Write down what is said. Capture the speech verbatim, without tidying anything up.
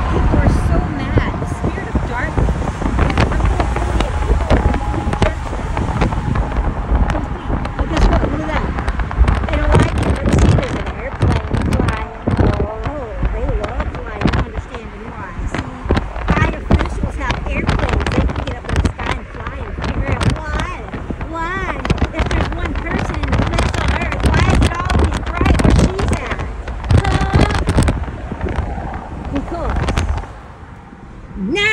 People are so mad. The spirit of darkness. Well, guess what? Look at that. They don't like it. Let's see, there's an airplane flying. Oh, they love flying. I'm understanding why. See, high officials have airplanes. They can get up in the sky and fly and figure out why. Why? If there's one person who lives on Earth, why is it always bright where she's at? Huh? Because now